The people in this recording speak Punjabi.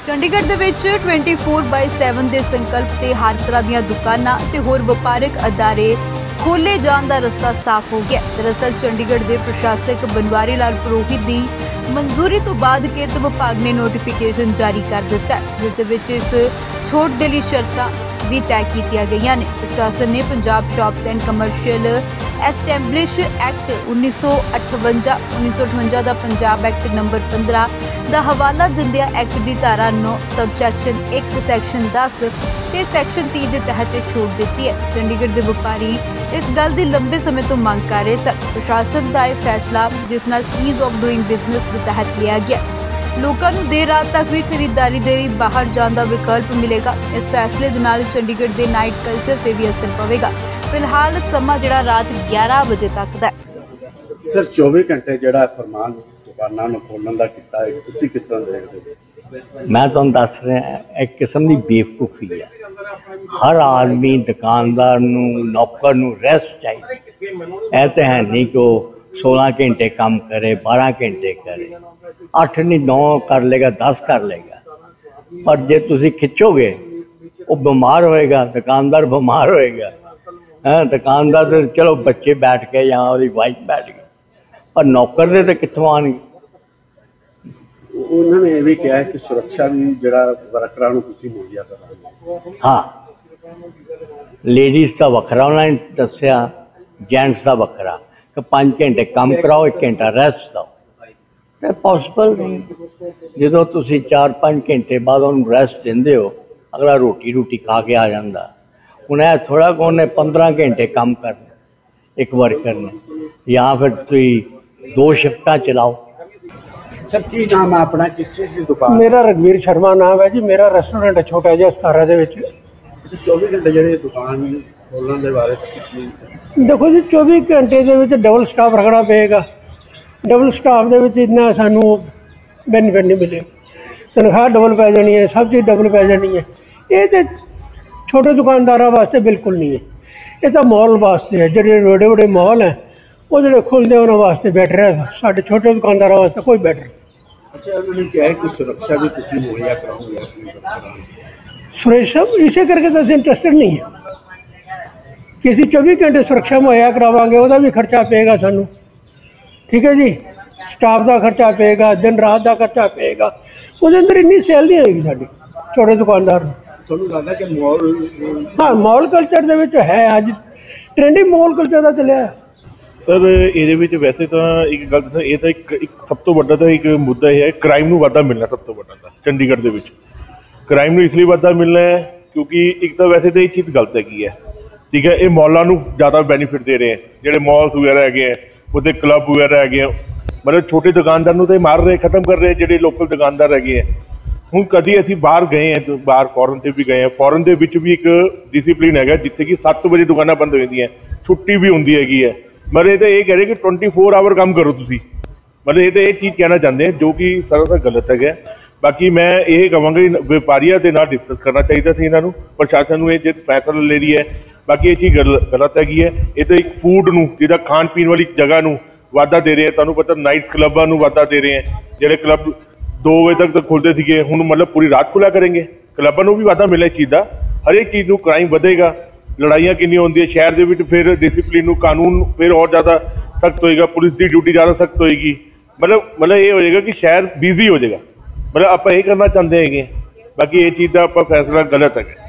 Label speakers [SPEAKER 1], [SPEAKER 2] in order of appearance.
[SPEAKER 1] ਚੰਡੀਗੜ੍ਹ ਦੇ ਵਿੱਚ 24/7 ਦੇ ਸੰਕਲਪ ਤੇ ਹਰ ਤਰ੍ਹਾਂ ਦੀਆਂ ਦੁਕਾਨਾਂ ਤੇ ਹੋਰ ਵਪਾਰਕ ਅਦਾਰੇ ਖੋਲੇ ਜਾਣ ਦਾ ਰਸਤਾ ਸਾਫ਼ ਹੋ ਗਿਆ। ਦਰਅਸਲ ਚੰਡੀਗੜ੍ਹ ਦੇ ਪ੍ਰਸ਼ਾਸਕ ਬਨਵਾਰੀ ਲਾਲ ਪੁਰੋਹਿਤ ਦੀ ਮਨਜ਼ੂਰੀ ਤੋਂ ਬਾਅਦ ਕਿਰਤ ਵਿਭਾਗ ਨੇ ਨੋਟੀਫਿਕੇਸ਼ਨ ਜਾਰੀ ਕਰ ਦਿੱਤਾ ਹੈ, ਜਿਸ ਦੇ ਵਿੱਚ ਇਸ ਛੋਟ ਦੇ ਲਈ ਸ਼ਰਤਾਂ ਵੀ ਤੈਅ ਕੀਤੀਆਂ ਗਈਆਂ ਨੇ। ਪ੍ਰਸ਼ਾਸਨ ਨੇ Punjab shops and commercial establish act 1958 ਦਾ ਪੰਜਾਬ ਐਕਟ ਨੰਬਰ 15 ਦਾ ਹਵਾਲਾ ਦਿੰਦਿਆਂ ਐਕਟ ਦੀ ਧਾਰਾ 9 ਸਬਸੈਕਸ਼ਨ 1 ਸੈਕਸ਼ਨ 10 ਤੇ ਸੈਕਸ਼ਨ 30 ਦੇ ਤਹਿਤ ਛੋਟ ਦਿੱਤੀ ਹੈ। ਚੰਡੀਗੜ੍ਹ ਦੇ ਵਪਾਰੀ ਇਸ ਗੱਲ ਦੀ ਲੰਬੇ ਸਮੇਂ ਤੋਂ ਮੰਗ ਕਰ ਰਹੇ ਸਨ। ਪ੍ਰਸ਼ਾਸਨ ਦਾ ਇਹ ਫੈਸਲਾ, ਜਿਸ ਨਾਲ ਈਜ਼ ਆਫ ਡੂਇੰਗ ਬਿਜ਼ਨਸ ਦੇ ਤਹਿਤ ਲਿਆ ਗਿਆ, ਲੋਕਾਂ ਨੂੰ ਦੇਰ ਰਾਤ ਤੱਕ ਵੀ ਖਰੀਦਦਾਰੀ ਦੇ ਲਈ ਬਾਹਰ ਜਾਣ ਦਾ ਵਿਕਲਪ ਮਿਲੇਗਾ। ਇਸ ਫੈਸਲੇ ਦੇ ਨਾਲ ਚੰਡੀਗੜ੍ਹ ਦੇ ਨਾਈਟ ਕਲਚਰ ਤੇ ਵੀ ਅਸਰ ਪਵੇਗਾ। ਫਿਲਹਾਲ ਸਮਾਂ ਜਿਹੜਾ ਰਾਤ 11 ਵਜੇ ਤੱਕ ਦਾ ਹੈ।
[SPEAKER 2] ਸਰ 24 ਘੰਟੇ ਜਿਹੜਾ ਫਰਮਾਨ ਦੁਕਾਨਾਂ ਨੂੰ ਖੋਲ੍ਹਣ ਦਾ ਕੀਤਾ ਹੈ, ਤੁਸੀਂ ਕਿਸ ਤਰ੍ਹਾਂ ਦੇਖਦੇ ਹੋ?
[SPEAKER 3] ਮੈਂ ਤੁਹਾਨੂੰ ਦੱਸ ਰਿਹਾ, ਇੱਕ ਕਿਸਮ ਦੀ ਬੇਵਕੂਫੀ ਹੈ। ਹਰ ਆਦਮੀ ਦੁਕਾਨਦਾਰ ਨੂੰ, ਨੌਕਰ ਨੂੰ ਰੈਸਟ ਚਾਹੀਦੀ। ਇਹ ਤਾਂ ਹੈ ਨਹੀਂ ਕਿ ਉਹ 16 ਘੰਟੇ ਕੰਮ ਕਰੇ, 12 ਘੰਟੇ ਕਰੇ, 8 ਨਹੀਂ 9 ਕਰ ਲੇਗਾ, 10 ਕਰ ਲੇਗਾ। ਪਰ ਜੇ ਤੁਸੀਂ ਖਿੱਚੋਗੇ, ਉਹ ਬਿਮਾਰ ਹੋਏਗਾ, ਦੁਕਾਨਦਾਰ ਬਿਮਾਰ ਹੋਏਗਾ। ਦੁਕਾਨਦਾਰ ਦੇ ਚਲੋ ਬੱਚੇ ਬੈਠ ਕੇ ਜਾਂ ਉਹਦੀ ਵਾਈਫ ਬੈਠ ਗਈ, ਪਰ ਨੌਕਰ ਦੇ ਤਾਂ ਕਿੱਥੋਂ ਆਉਣਗੇ?
[SPEAKER 2] ਉਹਨਾਂ ਨੇ ਇਹ ਵੀ ਕਿਹਾ ਕਿ ਸੁਰੱਖਿਆ ਵੀ ਜਿਹੜਾ ਵਰਕਰਾਂ ਨੂੰ ਤੁਸੀਂ ਮੁਹੱਈਆ ਕਰਾਂਗੇ।
[SPEAKER 3] ਹਾਂ, ਲੇਡੀਜ਼ ਦਾ ਵੱਖਰਾ ਉਹਨਾਂ ਨੇ ਦੱਸਿਆ, ਜੈਂਟਸ ਦਾ ਵੱਖਰਾ, ਕਿ 5 ਘੰਟੇ ਕੰਮ ਕਰਾਓ, 1 ਘੰਟਾ ਰੈਸਟ ਦਿਓ। ਤਾਂ ਪੋਸੀਬਲ ਨਹੀਂ। ਜਦੋਂ ਤੁਸੀਂ 4-5 ਘੰਟੇ ਬਾਅਦ ਉਹਨੂੰ ਰੈਸਟ ਦਿੰਦੇ ਹੋ, ਅਗਲਾ ਰੋਟੀ ਖਾ ਕੇ ਆ ਜਾਂਦਾ। ਹੁਣ ਇਹ ਥੋੜ੍ਹਾ ਕਿ ਉਹਨੇ 15 ਘੰਟੇ ਕੰਮ ਕਰਨਾ ਇੱਕ ਵਰਕਰ ਨੇ, ਜਾਂ ਫਿਰ ਤੁਸੀਂ 2 ਸ਼ਿਫਟਾਂ ਚਲਾਓ।
[SPEAKER 2] ਸਰ ਕੀ ਨਾਮ ਹੈ ਆਪਣਾ, ਕਿਸ ਚੀਜ਼ ਦੀ ਦੁਕਾਨ?
[SPEAKER 4] मेरा रघवीर शर्मा नाम है जी। मेरा रेस्टोरेंट है छोटा जिहा 17 ਦੇ ਵਿੱਚ।
[SPEAKER 2] 24 ਘੰਟੇ ਜਿਹੜੇ ਦੁਕਾਨ ਖੋਲ੍ਹਣ ਦੇ ਬਾਰੇ ਤੁਸੀਂ
[SPEAKER 4] ਦੇਖੋ ਜੀ, 24 ਘੰਟੇ ਦੇ ਵਿੱਚ ਡਬਲ ਸਟਾਫ ਰੱਖਣਾ ਪਏਗਾ। ਡਬਲ ਸਟਾਫ ਦੇ ਵਿੱਚ ਇੰਨਾ ਸਾਨੂੰ ਬੈਨੀਫਿਟ ਨਹੀਂ ਮਿਲੇ। ਤਨਖਾਹ ਡਬਲ ਪੈ ਜਾਣੀ ਹੈ, ਸਭ ਚੀਜ਼ ਡਬਲ ਪੈ ਜਾਣੀ ਹੈ। ਇਹ ਤਾਂ ਛੋਟੇ ਦੁਕਾਨਦਾਰਾਂ ਵਾਸਤੇ ਬਿਲਕੁਲ ਨਹੀਂ ਹੈ। ਇਹ ਤਾਂ ਮਾਲ ਵਾਸਤੇ ਹੈ। ਜਿਹੜੇ ਵੱਡੇ ਵੱਡੇ ਮਾਲ ਹੈ, ਉਹ ਜਿਹੜੇ ਖੁੱਲ੍ਹਦੇ ਉਹਨਾਂ ਵਾਸਤੇ ਬੈਟਰ ਹੈ। ਸਾਡੇ ਛੋਟੇ ਦੁਕਾਨਦਾਰਾਂ ਵਾਸਤੇ ਕੋਈ ਬੈਟਰ ਨਹੀਂ।
[SPEAKER 2] ਅੱਛਾ, ਉਹਨਾਂ ਨੇ ਕਿਹਾ ਕਿ ਸੁਰੱਖਿਆ ਵੀ ਤੁਸੀਂ ਮੁਹੱਈਆ ਕਰਾਓਗੇ ਆਪਣੇ ਵਰਕਰਾਂ ਨੂੰ।
[SPEAKER 4] सुरेश साहब, इसे करके तो इंटरेस्टेड नहीं है कि ਅਸੀਂ 24 ਘੰਟੇ ਸੁਰੱਖਿਆ ਮੁਹੱਈਆ ਕਰਾਵਾਂਗੇ। ਉਹਦਾ ਵੀ ਖਰਚਾ ਪਏਗਾ ਸਾਨੂੰ, ਠੀਕ ਹੈ ਜੀ। ਸਟਾਫ ਦਾ ਖਰਚਾ ਪਏਗਾ, ਦਿਨ ਰਾਤ ਦਾ ਖਰਚਾ ਪਏਗਾ। ਉਹਦੇ ਅੰਦਰ ਇੰਨੀ ਸੇਲ ਨਹੀਂ ਹੋਏਗੀ ਸਾਡੀ ਛੋਟੇ ਦੁਕਾਨਦਾਰ ਨੂੰ।
[SPEAKER 2] ਤੁਹਾਨੂੰ ਲੱਗਦਾ ਕਿ ਮਾਲ?
[SPEAKER 4] ਹਾਂ, ਮਾਲ ਕਲਚਰ ਦੇ ਵਿੱਚ ਹੈ। ਅੱਜ ਟ੍ਰੈਂਡ ਹੀ ਮਾਲ ਕਲਚਰ ਦਾ ਚੱਲਿਆ।
[SPEAKER 5] ਸਰ ਇਹਦੇ ਵਿੱਚ ਵੈਸੇ ਤਾਂ ਇੱਕ ਗੱਲ ਦੱਸਾਂ, ਇਹ ਤਾਂ ਇੱਕ ਸਭ ਤੋਂ ਵੱਡਾ ਤਾਂ ਇੱਕ ਮੁੱਦਾ ਇਹ ਹੈ, ਕ੍ਰਾਈਮ ਨੂੰ ਵਾਧਾ ਮਿਲਣਾ। ਸਭ ਤੋਂ ਵੱਡਾ ਤਾਂ ਚੰਡੀਗੜ੍ਹ ਦੇ ਵਿੱਚ ਕ੍ਰਾਈਮ ਨੂੰ ਇਸ ਲਈ ਵਾਧਾ ਮਿਲਣਾ ਹੈ ਕਿਉਂਕਿ ਇੱਕ ਤਾਂ ਵੈਸੇ ਤਾਂ ਇਹ ਚੀਜ਼ ਗਲਤ ਹੈਗੀ ਹੈ, ਠੀਕ ਹੈ। ਇਹ ਮੌਲਾਂ ਨੂੰ ਜ਼ਿਆਦਾ ਬੈਨੀਫਿਟ ਦੇ ਰਹੇ ਹੈ, ਜਿਹੜੇ ਮੌਲਸ ਵਗੈਰਾ ਹੈਗੇ ਹੈ, ਉਹਦੇ ਕਲੱਬ ਵਗੈਰਾ ਹੈਗੇ ਆ। ਮਤਲਬ ਛੋਟੇ ਦੁਕਾਨਦਾਰ ਨੂੰ ਤਾਂ ਮਾਰ ਰਹੇ, ਖਤਮ ਕਰ ਰਹੇ ਜਿਹੜੇ ਲੋਕਲ ਦੁਕਾਨਦਾਰ ਹੈਗੇ ਹੈ। ਹੁਣ ਕਦੀ ਅਸੀਂ ਬਾਹਰ ਗਏ ਹਾਂ, ਬਾਹਰ ਫੋਰਨ 'ਤੇ ਵੀ ਗਏ ਹਾਂ। ਫੋਰਨ ਦੇ ਵਿੱਚ ਵੀ ਇੱਕ ਡਿਸਿਪਲਿਨ ਹੈਗਾ, ਜਿੱਥੇ ਕਿ 7 ਵਜੇ ਦੁਕਾਨਾਂ ਬੰਦ ਹੋ ਜਾਂਦੀਆਂ, ਛੁੱਟੀ ਵੀ ਹੁੰਦੀ ਹੈਗੀ ਹੈ। ਮਤਲਬ ਇਹ ਤਾਂ ਇਹ ਕਹਿ ਰਹੇ ਕਿ 24 ਆਵਰ ਕੰਮ ਕਰੋ ਤੁਸੀਂ। ਮਤਲਬ ਇਹ ਤਾਂ ਇਹ ਚੀਜ਼ ਕਹਿਣਾ ਚਾਹੁੰਦੇ ਆ, ਜੋ ਕਿ ਸਰਾਸਰ ਗਲਤ ਹੈਗਾ। ਬਾਕੀ ਮੈਂ ਇਹ ਕਹਾਂਗਾ ਕਿ ਵਪਾਰੀਆਂ ਦੇ ਨਾਲ ਡਿਸਕਸ ਕਰਨਾ ਚਾਹੀਦਾ ਸੀ ਇਹਨਾਂ ਨੂੰ, ਪ੍ਰਸ਼ਾਸਨ ਨੂੰ। ਇਹ ਜੇ ਫੈਸਲਾ ਲੈ ਰਹੀ ਹੈ, ਬਾਕੀ ਇਹ ਚੀਜ਼ ਗਲਤ ਹੈਗੀ ਹੈ। ਇਹ ਤਾਂ ਇੱਕ ਫੂਡ ਨੂੰ, ਜਿਹਦਾ ਖਾਣ ਪੀਣ ਵਾਲੀ ਜਗ੍ਹਾ ਨੂੰ ਵਾਧਾ ਦੇ ਰਹੇ ਹੈ। ਤੁਹਾਨੂੰ ਪਤਾ ਨਾਈਟਸ ਕਲੱਬਾਂ ਨੂੰ ਵਾਧਾ ਦੇ ਰਹੇ ਹੈ। ਜਿਹੜੇ ਕਲੱਬ 2 ਵਜੇ ਤੱਕ ਖੁੱਲ੍ਹਦੇ ਸੀਗੇ, ਹੁਣ ਮਤਲਬ ਪੂਰੀ ਰਾਤ ਖੁੱਲ੍ਹਾ ਕਰਨਗੇ। ਕਲੱਬਾਂ ਨੂੰ ਵੀ ਵਾਧਾ ਮਿਲਿਆ ਇਸ ਚੀਜ਼ ਦਾ। ਹਰੇਕ ਚੀਜ਼ ਨੂੰ ਕ੍ਰਾਈਮ ਵਧੇਗਾ, ਲੜਾਈਆਂ ਕਿੰਨੀਆਂ ਹੁੰਦੀਆਂ ਸ਼ਹਿਰ ਦੇ ਵਿੱਚ। ਫਿਰ ਡਿਸਿਪਲਿਨ ਨੂੰ, ਕਾਨੂੰਨ ਫਿਰ ਹੋਰ ਜ਼ਿਆਦਾ ਸਖਤ ਹੋਏਗਾ, ਪੁਲਿਸ ਦੀ ਡਿਊਟੀ ਜ਼ਿਆਦਾ ਸਖਤ ਹੋਏਗੀ। ਮਤਲਬ ਇਹ ਹੋ ਜਾਏਗਾ ਕਿ ਸ਼ਹਿਰ ਬਿਜ਼ੀ ਹੋ ਜਾਏਗਾ। ਮਤਲਬ ਆਪਾਂ ਇਹ ਕਰਨਾ ਚਾਹੁੰਦੇ ਹੈਗੇ। ਬਾਕੀ ਇਹ ਚੀਜ਼ ਦਾ ਆਪਾਂ ਫੈਸਲਾ ਗਲਤ ਹੈਗਾ।